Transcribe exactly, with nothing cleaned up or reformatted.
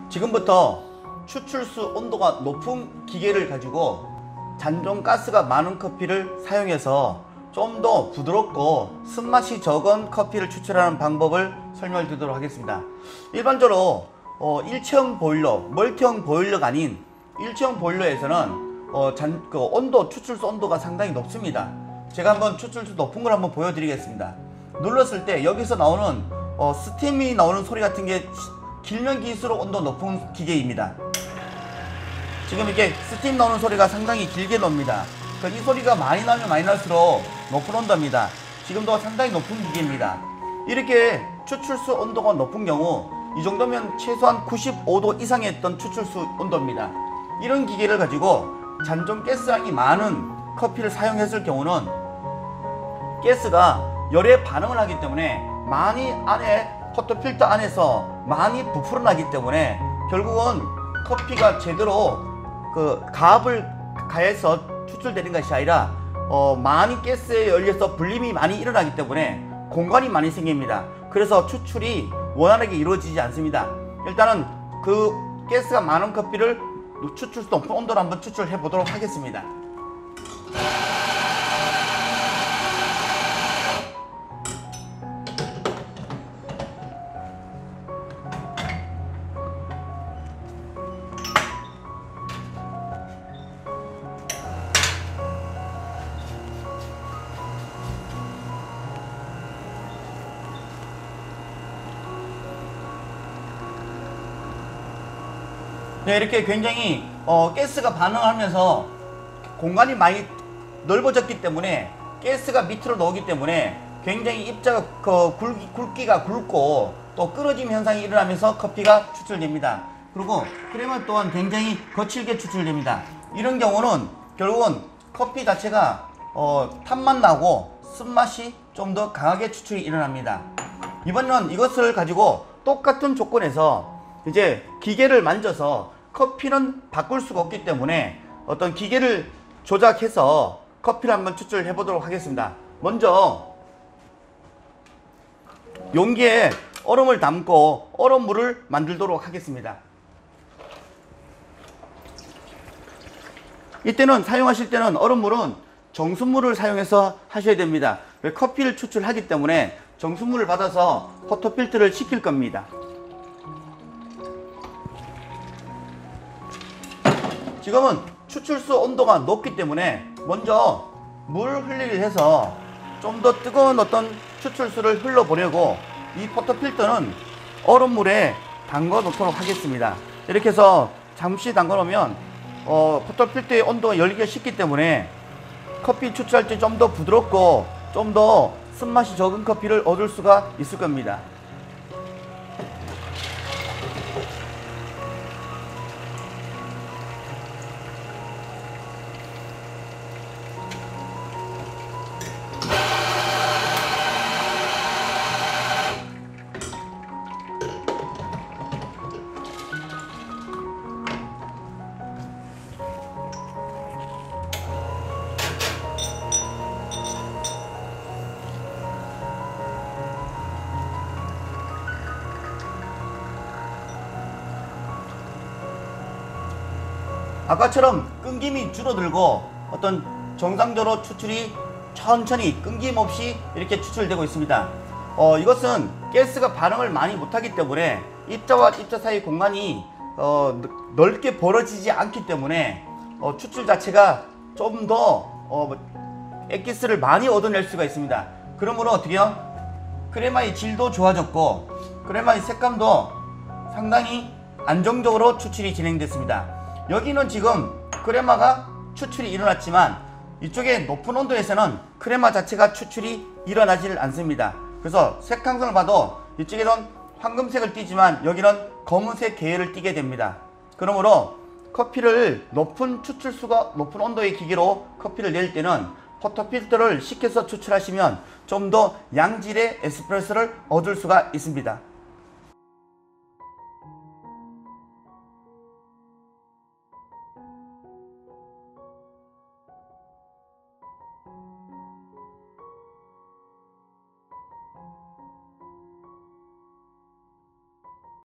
지금부터 추출수 온도가 높은 기계를 가지고 잔존 가스가 많은 커피를 사용해서 좀 더 부드럽고 쓴맛이 적은 커피를 추출하는 방법을 설명을 드리도록 하겠습니다. 일반적으로 어, 일체형 보일러, 멀티형 보일러가 아닌 일체형 보일러에서는 어, 잔, 그 온도, 추출수 온도가 상당히 높습니다. 제가 한번 추출수 높은 걸 한번 보여드리겠습니다. 눌렀을 때 여기서 나오는 어, 스팀이 나오는 소리 같은 게 길면 길수록 온도 높은 기계입니다. 지금 이렇게 스팀 나오는 소리가 상당히 길게 나옵니다. 이 소리가 많이 나면 많이 날수록 높은 온도입니다. 지금도 상당히 높은 기계입니다. 이렇게 추출수 온도가 높은 경우 이 정도면 최소한 구십오 도 이상의 어떤 추출수 온도입니다. 이런 기계를 가지고 잔존 가스량이 많은 커피를 사용했을 경우는 가스가 열에 반응을 하기 때문에 많이 안에 포토필터 안에서 많이 부풀어 나기 때문에 결국은 커피가 제대로 그 가압을 가해서 추출되는 것이 아니라 어, 많이 가스에 열려서 불림이 많이 일어나기 때문에 공간이 많이 생깁니다. 그래서 추출이 원활하게 이루어지지 않습니다. 일단은 그 가스가 많은 커피를 추출수 높은 온도로 한번 추출해 보도록 하겠습니다. 네, 이렇게 굉장히 어, 가스가 반응하면서 공간이 많이 넓어졌기 때문에 가스가 밑으로 나오기 때문에 굉장히 입자가 그 굵기, 굵기가 굵고 또 끊어짐 현상이 일어나면서 커피가 추출됩니다. 그리고 크레마 또한 굉장히 거칠게 추출됩니다. 이런 경우는 결국은 커피 자체가 어, 탄맛 나고 쓴맛이 좀 더 강하게 추출이 일어납니다. 이번에는 이것을 가지고 똑같은 조건에서 이제 기계를 만져서 커피는 바꿀 수가 없기 때문에 어떤 기계를 조작해서 커피를 한번 추출해 보도록 하겠습니다. 먼저 용기에 얼음을 담고 얼음물을 만들도록 하겠습니다. 이때는 사용하실 때는 얼음물은 정수물을 사용해서 하셔야 됩니다. 커피를 추출하기 때문에 정수물을 받아서 포토필터를 시킬 겁니다. 지금은 추출수 온도가 높기 때문에 먼저 물 흘리기를 해서 좀 더 뜨거운 어떤 추출수를 흘러보내고 이 포토필터는 얼음물에 담궈 놓도록 하겠습니다. 이렇게 해서 잠시 담궈 놓으면 어, 포토필터의 온도가 열기가 식기 때문에 커피 추출할 때 좀 더 부드럽고 좀 더 쓴맛이 적은 커피를 얻을 수가 있을 겁니다. 아까처럼 끊김이 줄어들고 어떤 정상적으로 추출이 천천히 끊김없이 이렇게 추출되고 있습니다. 어, 이것은 가스가 반응을 많이 못하기 때문에 입자와 입자 사이 공간이 어, 넓게 벌어지지 않기 때문에 어, 추출 자체가 좀 더 어, 액기스를 많이 얻어낼 수가 있습니다. 그러므로 어떻게요? 크레마의 질도 좋아졌고 크레마의 색감도 상당히 안정적으로 추출이 진행됐습니다. 여기는 지금 크레마가 추출이 일어났지만 이쪽에 높은 온도에서는 크레마 자체가 추출이 일어나질 않습니다. 그래서 색상을 봐도 이쪽에는 황금색을 띠지만 여기는 검은색 계열을 띠게 됩니다. 그러므로 커피를 높은 추출수가 높은 온도의 기계로 커피를 낼 때는 포토필터를 식혀서 추출하시면 좀 더 양질의 에스프레소를 얻을 수가 있습니다.